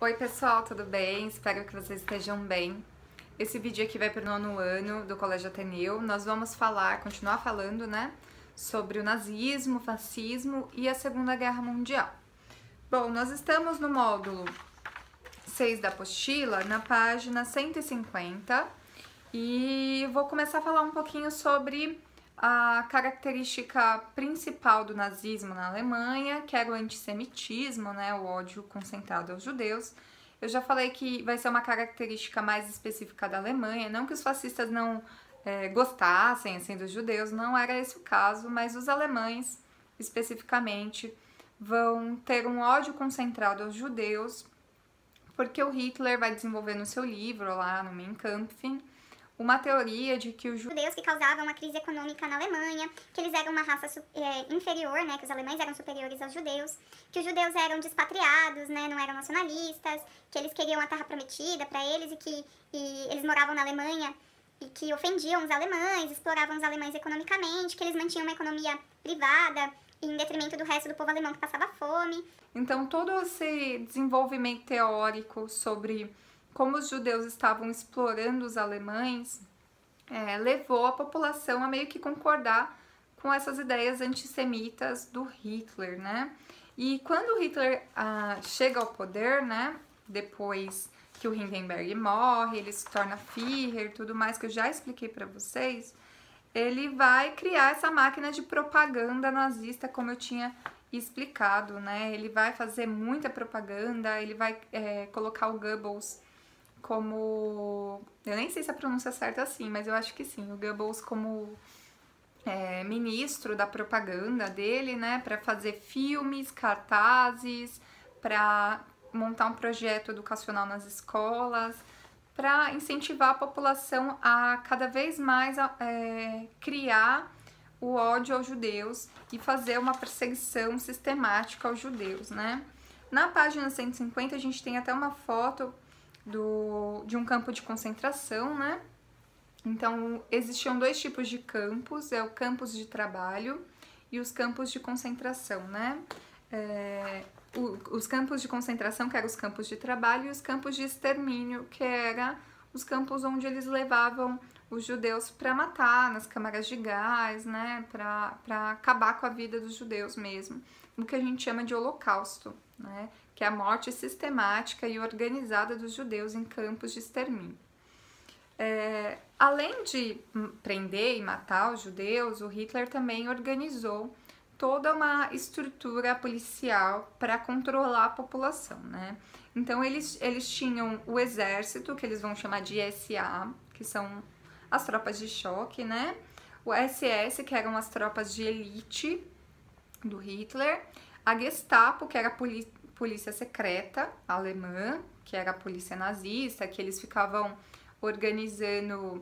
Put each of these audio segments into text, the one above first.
Oi pessoal, tudo bem? Espero que vocês estejam bem. Esse vídeo aqui vai para o 9º ano do Colégio Ateneu. Nós vamos continuar falando, né, sobre o nazismo, o fascismo e a Segunda Guerra Mundial. Bom, nós estamos no módulo 6 da apostila, na página 150, e vou começar a falar um pouquinho sobre a característica principal do nazismo na Alemanha, que era o antissemitismo, né, o ódio concentrado aos judeus. Eu já falei que vai ser uma característica mais específica da Alemanha, não que os fascistas não gostassem assim, dos judeus, não era esse o caso, mas os alemães, especificamente, vão ter um ódio concentrado aos judeus, porque o Hitler vai desenvolver no seu livro, lá no Mein Kampf, uma teoria de que os judeus que causavam uma crise econômica na Alemanha, que eles eram uma raça inferior, né, que os alemães eram superiores aos judeus, que os judeus eram despatriados, né, não eram nacionalistas, que eles queriam a terra prometida para eles e eles moravam na Alemanha e que ofendiam os alemães, exploravam os alemães economicamente, que eles mantinham uma economia privada em detrimento do resto do povo alemão que passava fome. Então todo esse desenvolvimento teórico sobre como os judeus estavam explorando os alemães, levou a população a meio que concordar com essas ideias antissemitas do Hitler, né? E quando o Hitler chega ao poder, né, depois que o Hindenburg morre, ele se torna Führer, tudo mais que eu já expliquei para vocês, ele vai criar essa máquina de propaganda nazista, como eu tinha explicado, né? Ele vai fazer muita propaganda, ele vai colocar o Goebbels como, eu nem sei se a pronúncia é certa assim, mas eu acho que sim, o Goebbels como ministro da propaganda dele, né, para fazer filmes, cartazes, para montar um projeto educacional nas escolas, para incentivar a população a cada vez mais criar o ódio aos judeus e fazer uma perseguição sistemática aos judeus, né. Na página 150 a gente tem até uma foto de um campo de concentração, né? Então, existiam dois tipos de campos, o campos de trabalho e os campos de concentração, né? Os campos de concentração, que eram os campos de trabalho, e os campos de extermínio, que eram os campos onde eles levavam os judeus para matar, nas câmaras de gás, né? Para acabar com a vida dos judeus mesmo, o que a gente chama de holocausto, né? Que é a morte sistemática e organizada dos judeus em campos de extermínio. Além de prender e matar os judeus, o Hitler também organizou toda uma estrutura policial para controlar a população, né? Então eles tinham o exército, que eles vão chamar de SA, que são as tropas de choque, né? O SS, que eram as tropas de elite do Hitler, a Gestapo, que era a polícia secreta alemã, que era a polícia nazista, que eles ficavam organizando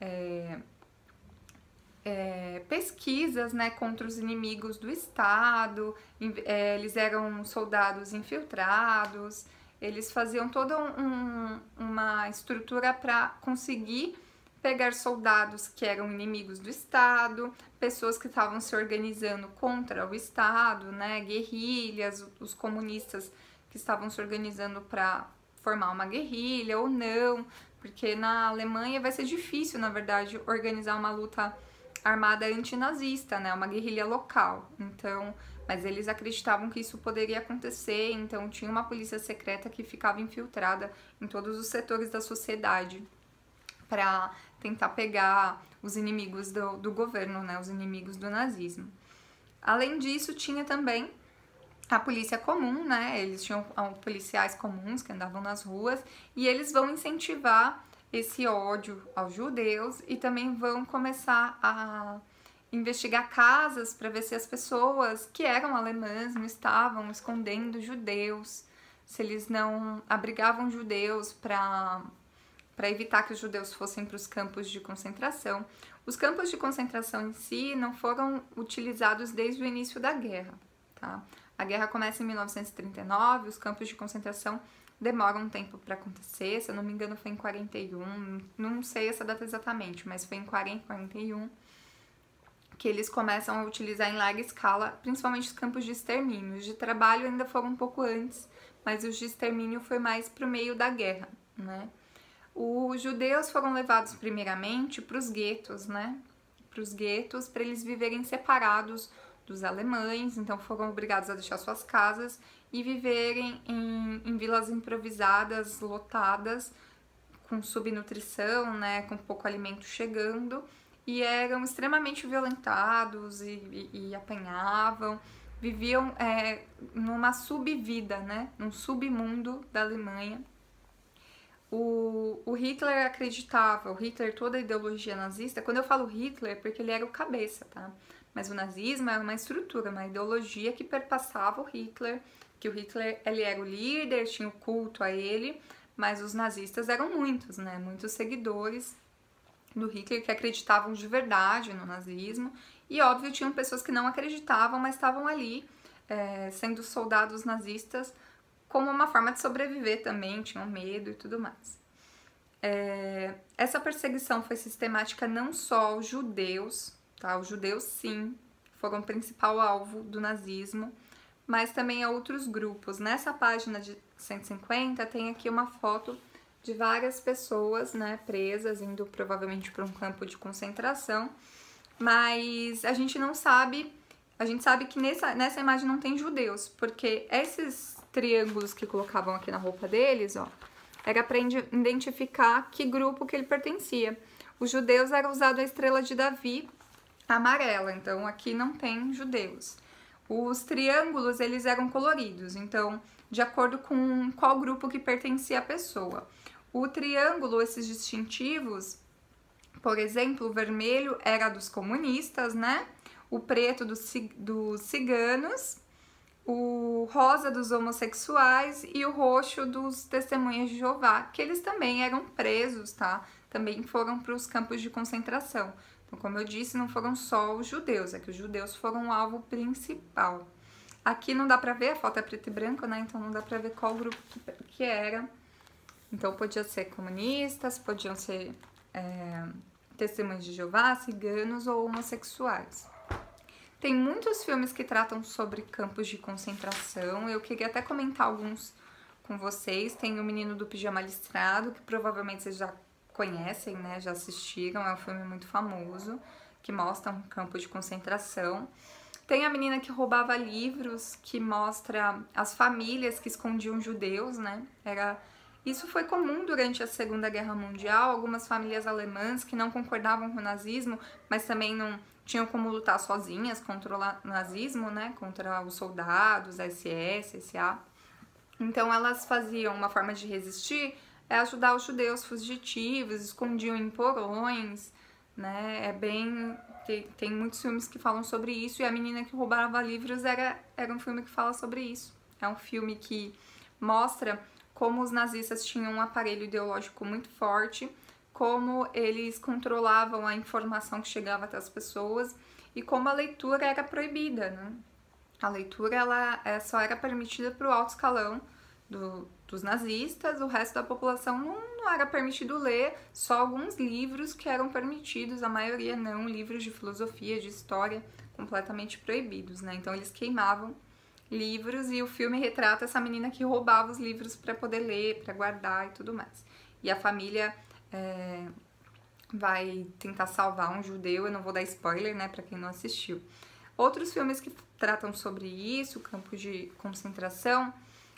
pesquisas, né, contra os inimigos do Estado, eles eram soldados infiltrados, eles faziam toda uma estrutura para conseguir pegar soldados que eram inimigos do Estado, pessoas que estavam se organizando contra o Estado, né, guerrilhas, os comunistas que estavam se organizando para formar uma guerrilha ou não, porque na Alemanha vai ser difícil, na verdade, organizar uma luta armada antinazista, né, uma guerrilha local. Então, mas eles acreditavam que isso poderia acontecer, então tinha uma polícia secreta que ficava infiltrada em todos os setores da sociedade para tentar pegar os inimigos do governo, né, os inimigos do nazismo. Além disso, tinha também a polícia comum, né, eles tinham policiais comuns que andavam nas ruas e eles vão incentivar esse ódio aos judeus e também vão começar a investigar casas para ver se as pessoas que eram alemãs não estavam escondendo judeus, se eles não abrigavam judeus para evitar que os judeus fossem para os campos de concentração. Os campos de concentração em si não foram utilizados desde o início da guerra, tá? A guerra começa em 1939, os campos de concentração demoram um tempo para acontecer, se eu não me engano foi em 41, não sei essa data exatamente, mas foi em 40, 41, que eles começam a utilizar em larga escala, principalmente os campos de extermínio. Os de trabalho ainda foram um pouco antes, mas o de extermínio foi mais pro meio da guerra, né? Os judeus foram levados primeiramente para os guetos, né? Para os guetos, para eles viverem separados dos alemães, então foram obrigados a deixar suas casas e viverem em vilas improvisadas, lotadas, com subnutrição, né? Com pouco alimento chegando, e eram extremamente violentados e apanhavam, viviam numa subvida, né? Num submundo da Alemanha. O Hitler acreditava, o Hitler, toda a ideologia nazista, quando eu falo Hitler, é porque ele era o cabeça, tá? Mas o nazismo era uma estrutura, uma ideologia que perpassava o Hitler, que o Hitler, ele era o líder, tinha o culto a ele, mas os nazistas eram muitos, né? Muitos seguidores do Hitler que acreditavam de verdade no nazismo, e óbvio, tinham pessoas que não acreditavam, mas estavam ali, sendo soldados nazistas, como uma forma de sobreviver também, tinham medo e tudo mais. Essa perseguição foi sistemática não só aos judeus, tá? Os judeus, sim, foram o principal alvo do nazismo, mas também a outros grupos. Nessa página de 150 tem aqui uma foto de várias pessoas, né, presas, indo provavelmente para um campo de concentração, mas a gente não sabe, a gente sabe que nessa imagem não tem judeus, porque esses triângulos que colocavam aqui na roupa deles, ó, era para identificar que grupo que ele pertencia. Os judeus era usado a estrela de Davi amarela, então aqui não tem judeus. Os triângulos, eles eram coloridos, então de acordo com qual grupo que pertencia a pessoa. O triângulo, esses distintivos, por exemplo, o vermelho era dos comunistas, né? O preto dos ciganos, o rosa dos homossexuais e o roxo dos testemunhas de Jeová, que eles também eram presos, tá? Também foram para os campos de concentração. Então, como eu disse, não foram só os judeus, é que os judeus foram o alvo principal. Aqui não dá pra ver, a foto é preto e branco, né? Então não dá pra ver qual grupo que era. Então podia ser comunistas, podiam ser testemunhas de Jeová, ciganos ou homossexuais. Tem muitos filmes que tratam sobre campos de concentração. Eu queria até comentar alguns com vocês. Tem O Menino do Pijama Listrado, que provavelmente vocês já conhecem, né? Já assistiram. É um filme muito famoso, que mostra um campo de concentração. Tem A Menina que Roubava Livros, que mostra as famílias que escondiam judeus, né? Isso foi comum durante a Segunda Guerra Mundial. Algumas famílias alemãs que não concordavam com o nazismo, mas também não tinham como lutar sozinhas contra o nazismo, né? Contra os soldados, SS, SA. Então elas faziam uma forma de resistir, ajudar os judeus fugitivos, escondiam em porões, né? Tem muitos filmes que falam sobre isso, e A Menina que Roubava Livros era um filme que fala sobre isso. É um filme que mostra como os nazistas tinham um aparelho ideológico muito forte, como eles controlavam a informação que chegava até as pessoas e como a leitura era proibida, né? A leitura ela só era permitida para o alto escalão dos nazistas, o resto da população não era permitido ler, só alguns livros que eram permitidos, a maioria não, livros de filosofia, de história, completamente proibidos, né? Então eles queimavam livros e o filme retrata essa menina que roubava os livros para poder ler, para guardar e tudo mais. E a família vai tentar salvar um judeu, eu não vou dar spoiler, né, para quem não assistiu. Outros filmes que tratam sobre isso, campo de concentração,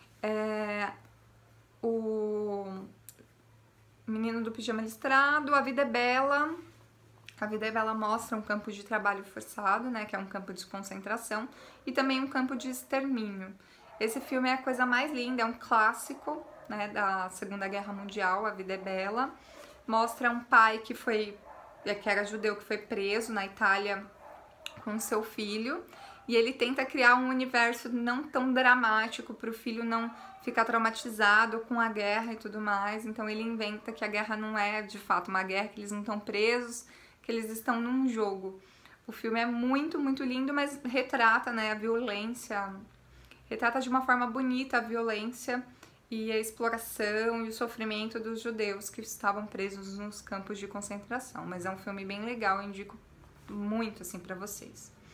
o Menino do Pijama Listrado, A Vida é Bela. A Vida é Bela mostra um campo de trabalho forçado, né, que é um campo de concentração, e também um campo de extermínio. Esse filme é a coisa mais linda, é um clássico, né, da Segunda Guerra Mundial, A Vida é Bela. Mostra um pai que era judeu, que foi preso na Itália com seu filho, e ele tenta criar um universo não tão dramático para o filho não ficar traumatizado com a guerra e tudo mais. Então ele inventa que a guerra não é de fato uma guerra, que eles não estão presos, que eles estão num jogo. O filme é muito, muito lindo, mas retrata, né, a violência, retrata de uma forma bonita a violência e a exploração e o sofrimento dos judeus que estavam presos nos campos de concentração. Mas é um filme bem legal, eu indico muito assim para vocês.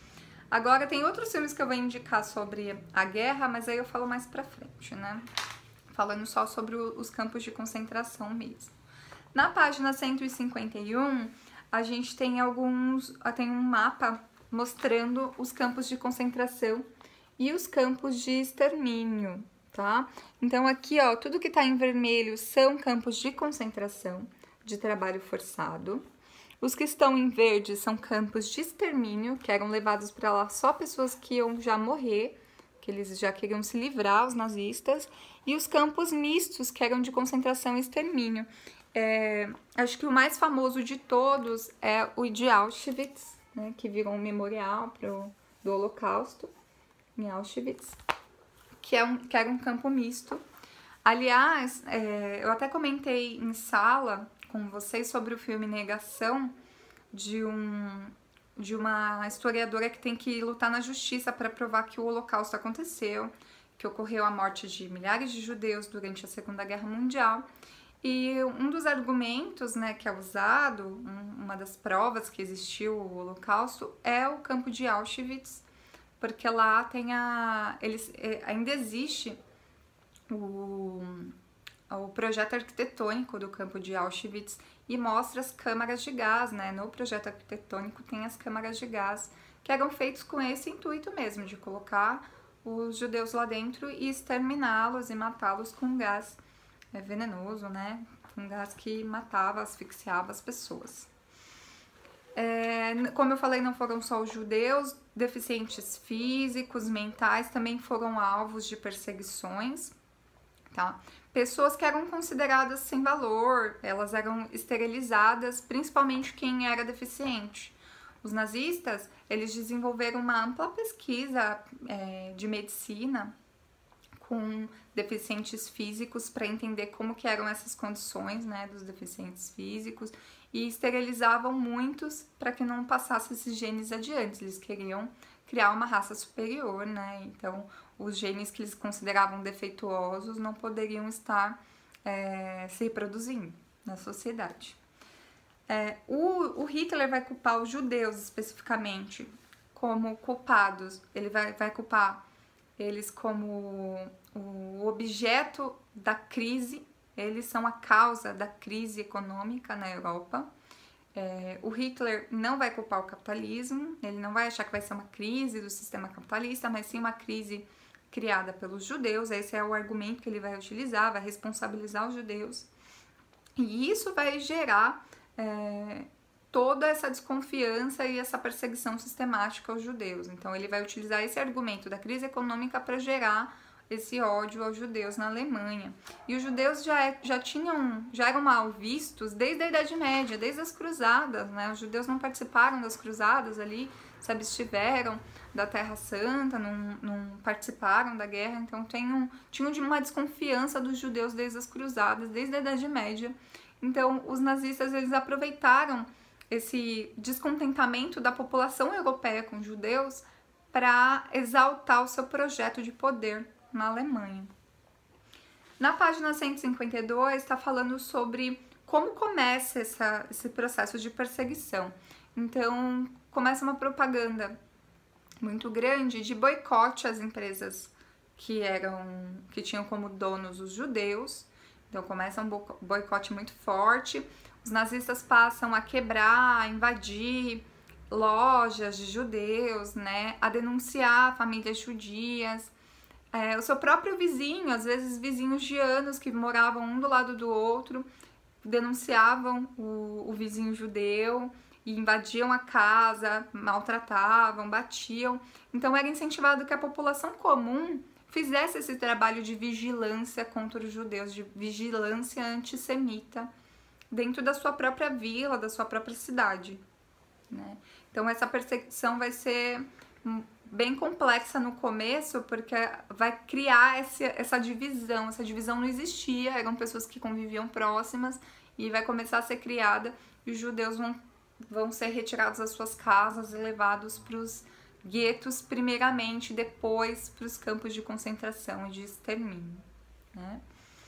Agora tem outros filmes que eu vou indicar sobre a guerra, mas aí eu falo mais pra frente, né? Falando só sobre os campos de concentração mesmo. Na página 151, a gente tem tem um mapa mostrando os campos de concentração e os campos de extermínio, tá? Então aqui, ó, tudo que tá em vermelho são campos de concentração, de trabalho forçado. Os que estão em verde são campos de extermínio, que eram levados para lá só pessoas que iam já morrer, que eles já queriam se livrar, os nazistas. E os campos mistos, que eram de concentração e extermínio. Acho que o mais famoso de todos é o de Auschwitz, né, que virou um memorial do Holocausto em Auschwitz, que era um campo misto. Aliás, eu até comentei em sala com vocês sobre o filme Negação, de uma historiadora que tem que lutar na justiça para provar que o Holocausto aconteceu, que ocorreu a morte de milhares de judeus durante a Segunda Guerra Mundial. E um dos argumentos, né, que é usado, uma das provas que existiu o Holocausto, é o campo de Auschwitz, porque lá ainda existe o projeto arquitetônico do campo de Auschwitz e mostra as câmaras de gás, né? No projeto arquitetônico tem as câmaras de gás que eram feitos com esse intuito mesmo, de colocar os judeus lá dentro e exterminá-los e matá-los com gás venenoso, né? Um gás que matava, asfixiava as pessoas. Como eu falei, não foram só os judeus, deficientes físicos, mentais também foram alvos de perseguições, tá? Pessoas que eram consideradas sem valor, elas eram esterilizadas, principalmente quem era deficiente. Os nazistas, eles desenvolveram uma ampla pesquisa de medicina com deficientes físicos para entender como que eram essas condições, né, dos deficientes físicos, e esterilizavam muitos para que não passasse esses genes adiante. Eles queriam criar uma raça superior, né? Então os genes que eles consideravam defeituosos não poderiam estar se reproduzindo na sociedade. O Hitler vai culpar os judeus especificamente como culpados. Ele vai culpar eles como o objeto da crise. Eles são a causa da crise econômica na Europa. O Hitler não vai culpar o capitalismo, ele não vai achar que vai ser uma crise do sistema capitalista, mas sim uma crise criada pelos judeus. Esse é o argumento que ele vai utilizar, vai responsabilizar os judeus. E isso vai gerar toda essa desconfiança e essa perseguição sistemática aos judeus. Então ele vai utilizar esse argumento da crise econômica para gerar esse ódio aos judeus na Alemanha. E os judeus já eram mal vistos desde a Idade Média, desde as cruzadas, né? Os judeus não participaram das cruzadas ali, se abstiveram da Terra Santa, não participaram da guerra, então tinham uma desconfiança dos judeus desde as cruzadas, desde a Idade Média. Então os nazistas, eles aproveitaram esse descontentamento da população europeia com os judeus para exaltar o seu projeto de poder na Alemanha. Na página 152 está falando sobre como começa esse processo de perseguição. Então começa uma propaganda muito grande de boicote às empresas que tinham como donos os judeus. Então começa um boicote muito forte. Os nazistas passam a quebrar, a invadir lojas de judeus, né, a denunciar famílias judias. O seu próprio vizinho, às vezes vizinhos de anos que moravam um do lado do outro, denunciavam o vizinho judeu e invadiam a casa, maltratavam, batiam. Então era incentivado que a população comum fizesse esse trabalho de vigilância contra os judeus, de vigilância antissemita, dentro da sua própria vila, da sua própria cidade, né? Então essa perseguição vai ser bem complexa no começo, porque vai criar essa divisão. Essa divisão não existia, eram pessoas que conviviam próximas, e vai começar a ser criada, e os judeus vão ser retirados das suas casas e levados para os guetos primeiramente, depois para os campos de concentração e de extermínio, né?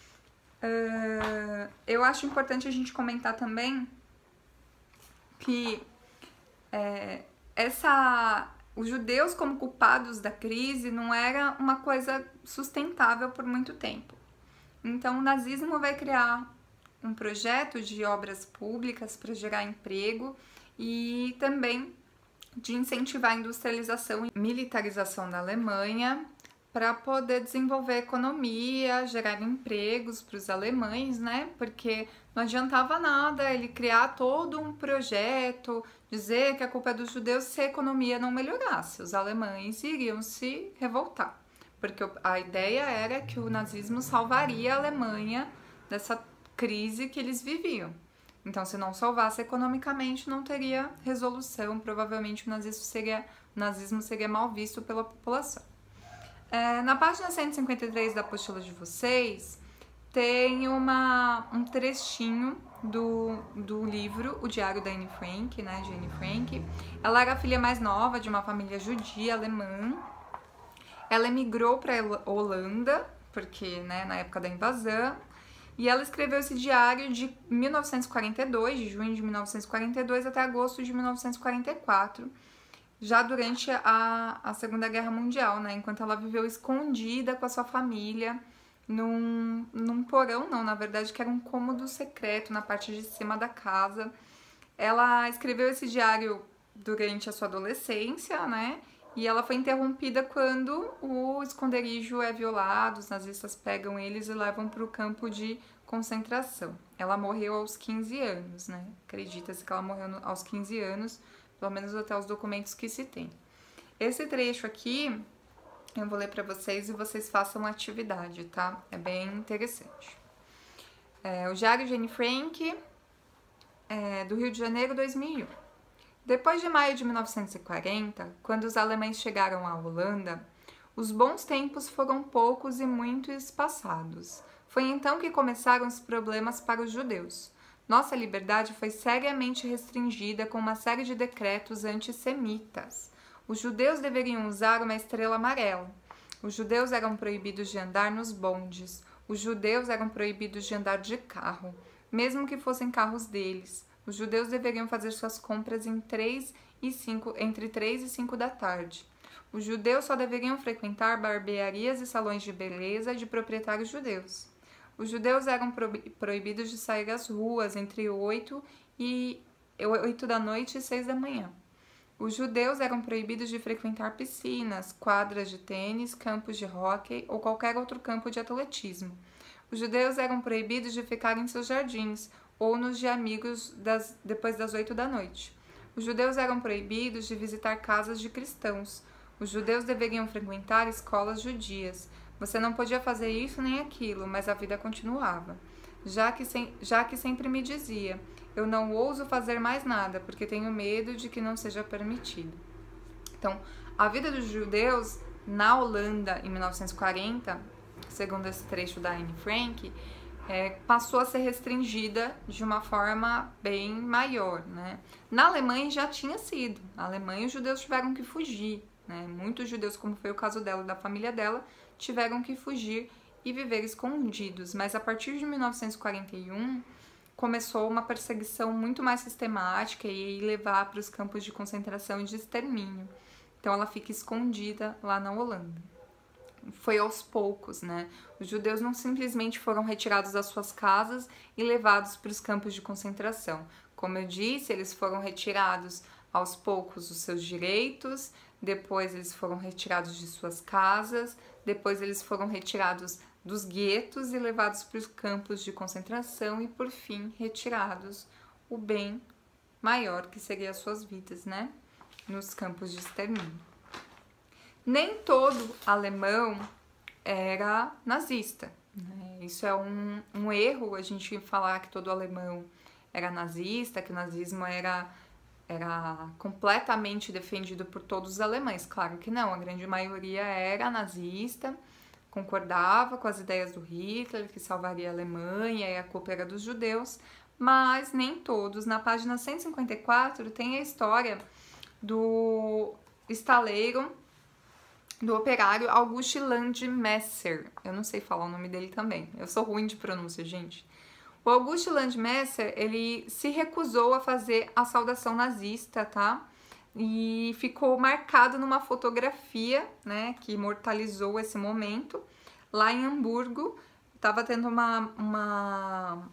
Eu acho importante a gente comentar também que os judeus como culpados da crise não era uma coisa sustentável por muito tempo. Então o nazismo vai criar um projeto de obras públicas para gerar emprego e também de incentivar a industrialização e militarização da Alemanha para poder desenvolver a economia, gerar empregos para os alemães, né? Porque não adiantava nada ele criar todo um projeto, dizer que a culpa é dos judeus se a economia não melhorasse. Os alemães iriam se revoltar, porque a ideia era que o nazismo salvaria a Alemanha dessa crise que eles viviam. Então, se não salvasse economicamente, não teria resolução. Provavelmente o nazismo seria mal visto pela população. Na página 153 da apostila de vocês, tem um trechinho do livro O Diário da Anne Frank, né, de Anne Frank. Ela era a filha mais nova de uma família judia alemã. Ela emigrou para a Holanda, porque, né, na época da invasão, e ela escreveu esse diário de 1942, de junho de 1942 até agosto de 1944, já durante a Segunda Guerra Mundial, né? Enquanto ela viveu escondida com a sua família, num porão, não, na verdade, que era um cômodo secreto na parte de cima da casa. Ela escreveu esse diário durante a sua adolescência, né? E ela foi interrompida quando o esconderijo é violado, os nazistas pegam eles e levam para o campo de concentração. Ela morreu aos 15 anos, né? Acredita-se que ela morreu aos 15 anos, pelo menos até os documentos que se tem. Esse trecho aqui, eu vou ler para vocês e vocês façam a atividade, tá? É bem interessante. O Diário de Anne Frank, do Rio de Janeiro, 2001. Depois de maio de 1940, quando os alemães chegaram à Holanda, os bons tempos foram poucos e muito espaçados. Foi então que começaram os problemas para os judeus. Nossa liberdade foi seriamente restringida com uma série de decretos antissemitas. Os judeus deveriam usar uma estrela amarela. Os judeus eram proibidos de andar nos bondes. Os judeus eram proibidos de andar de carro, mesmo que fossem carros deles. Os judeus deveriam fazer suas compras entre 3 e 5 da tarde. Os judeus só deveriam frequentar barbearias e salões de beleza de proprietários judeus. Os judeus eram proibidos de sair às ruas entre 8 da noite e 6 da manhã. Os judeus eram proibidos de frequentar piscinas, quadras de tênis, campos de hóquei ou qualquer outro campo de atletismo. Os judeus eram proibidos de ficar em seus jardins ou nos de amigos depois das 8 da noite. Os judeus eram proibidos de visitar casas de cristãos. Os judeus deveriam frequentar escolas judias. Você não podia fazer isso nem aquilo, mas a vida continuava. Já que sempre me dizia, eu não ouso fazer mais nada, porque tenho medo de que não seja permitido. Então, a vida dos judeus na Holanda, em 1940, segundo esse trecho da Anne Frank, passou a ser restringida de uma forma bem maior, né? Na Alemanha já tinha sido. Na Alemanha os judeus tiveram que fugir, né? Muitos judeus, como foi o caso dela e da família dela, tiveram que fugir e viver escondidos. Mas a partir de 1941 começou uma perseguição muito mais sistemática e levar para os campos de concentração e de extermínio. Então ela fica escondida lá na Holanda. Foi aos poucos, né? Os judeus não simplesmente foram retirados das suas casas e levados para os campos de concentração. Como eu disse, eles foram retirados aos poucos dos seus direitos, depois eles foram retirados de suas casas, depois eles foram retirados dos guetos e levados para os campos de concentração e, por fim, retirados o bem maior que seria as suas vidas, né? Nos campos de extermínio. Nem todo alemão era nazista, né? Isso é um erro, a gente falar que todo alemão era nazista, que o nazismo era completamente defendido por todos os alemães. Claro que não, a grande maioria era nazista, concordava com as ideias do Hitler, que salvaria a Alemanha e a culpa era dos judeus, mas nem todos. Na página 154 tem a história do estaleiro, do operário August Landmesser. Eu não sei falar o nome dele também, eu sou ruim de pronúncia, gente. O August Landmesser, ele se recusou a fazer a saudação nazista, tá? e ficou marcado numa fotografia, né, que imortalizou esse momento. Lá em Hamburgo, estava tendo uma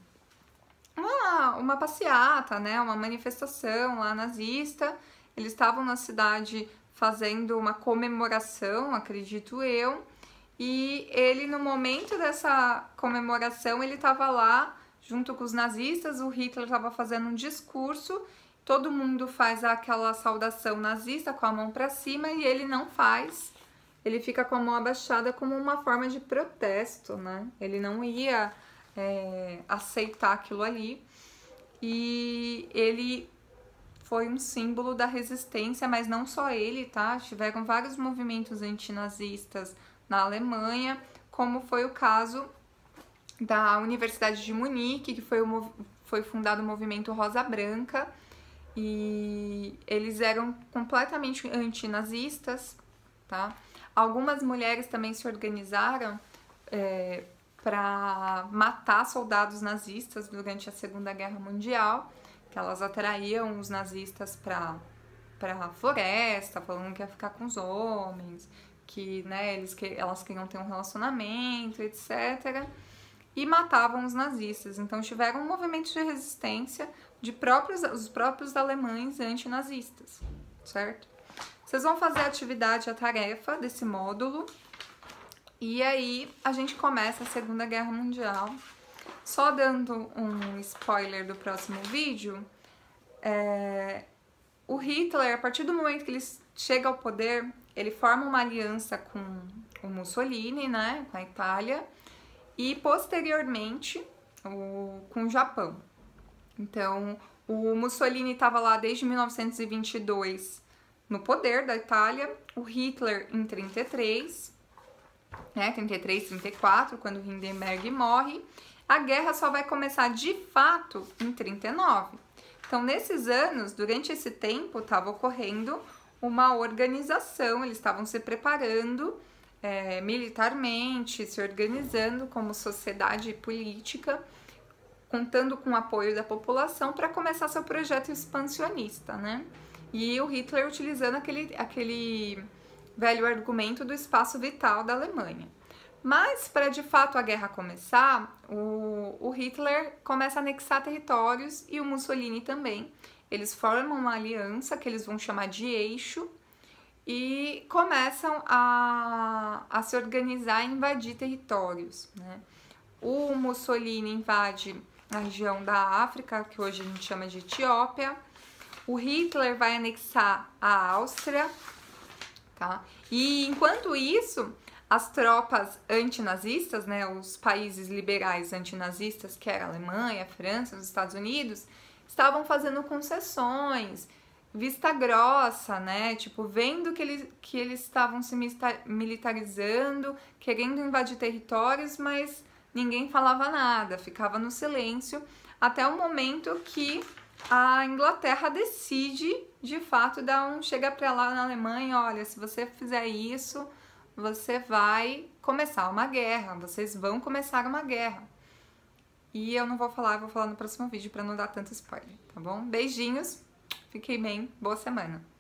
passeata, né, uma manifestação lá nazista. Eles estavam na cidade fazendo uma comemoração, acredito eu, e ele, no momento dessa comemoração, ele estava lá junto com os nazistas, o Hitler estava fazendo um discurso, todo mundo faz aquela saudação nazista com a mão para cima e ele não faz, ele fica com a mão abaixada como uma forma de protesto, né? Ele não ia aceitar aquilo ali, e ele foi um símbolo da resistência, mas não só ele, tá? Tiveram vários movimentos antinazistas na Alemanha, como foi o caso da Universidade de Munique, que foi fundado o movimento Rosa Branca, e eles eram completamente antinazistas, tá? Algumas mulheres também se organizaram para matar soldados nazistas durante a Segunda Guerra Mundial, que elas atraíam os nazistas para a floresta, falando que ia ficar com os homens, que, né, elas queriam ter um relacionamento, etc. E matavam os nazistas. Então tiveram um movimento de resistência os próprios alemães antinazistas, certo? Vocês vão fazer a tarefa desse módulo, e aí a gente começa a Segunda Guerra Mundial. Só dando um spoiler do próximo vídeo, o Hitler, a partir do momento que ele chega ao poder, ele forma uma aliança com o Mussolini, né, com a Itália, e posteriormente com o Japão. Então, o Mussolini estava lá desde 1922 no poder da Itália, o Hitler em 33, né, 33, 34, quando Hindenburg morre. A guerra só vai começar de fato em 39. Então, nesses anos, durante esse tempo, estava ocorrendo uma organização, eles estavam se preparando militarmente, se organizando como sociedade política, contando com o apoio da população para começar seu projeto expansionista, né? E o Hitler utilizando aquele velho argumento do espaço vital da Alemanha. Mas, para de fato a guerra começar, o Hitler começa a anexar territórios e o Mussolini também. Eles formam uma aliança que eles vão chamar de Eixo e começam a se organizar e invadir territórios, né? O Mussolini invade a região da África, que hoje a gente chama de Etiópia. O Hitler vai anexar a Áustria, tá? E enquanto isso, as tropas antinazistas, né, os países liberais antinazistas, que era a Alemanha, a França, os Estados Unidos, estavam fazendo concessões, vista grossa, né, tipo, vendo que eles estavam se militarizando, querendo invadir territórios, mas ninguém falava nada, ficava no silêncio, até o momento que a Inglaterra decide, de fato, chega pra lá na Alemanha, olha, se você fizer isso, você vai começar uma guerra, vocês vão começar uma guerra. E eu não vou falar, eu vou falar no próximo vídeo pra não dar tanto spoiler, tá bom? Beijinhos, fiquem bem, boa semana!